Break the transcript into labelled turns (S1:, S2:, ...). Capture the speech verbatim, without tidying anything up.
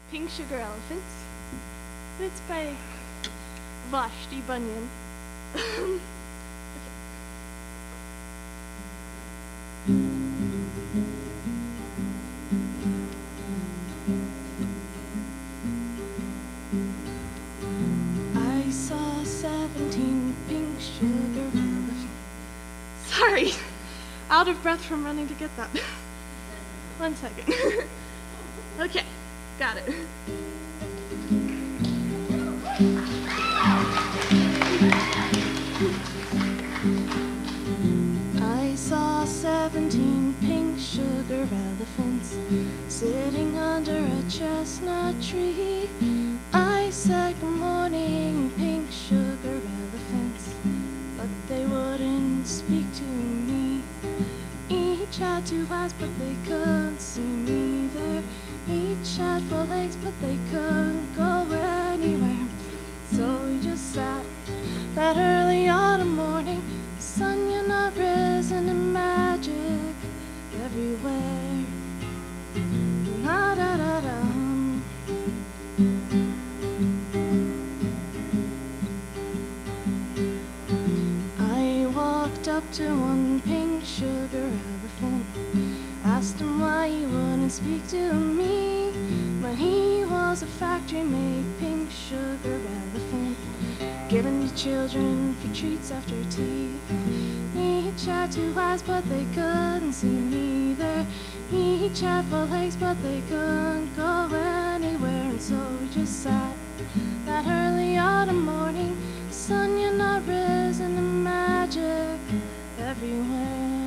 S1: Pink Sugar Elephants. It's by Vashti Bunyan. Okay. I saw seventeen pink sugar elephants. Sorry, out of breath from running to get that. One second. Okay, got it. I saw seventeen pink sugar elephants sitting under a chestnut tree. I said, good morning, pink sugar elephants, but they wouldn't speak to me. Each had two eyes, but they couldn't see me there. Each had four legs, but they couldn't go anywhere. So we just sat that early autumn morning, sun, you're not risen, and magic everywhere. La da da da. I walked up to one pink sugar elephant, asked him why he wouldn't speak to me, but he was a factory-made pink sugar elephant, given to children for treats after tea. Each had two eyes, but they couldn't see me there. Each had four legs, but they couldn't go anywhere. And so we just sat that early autumn morning, sun, you're not risen, and magic everywhere.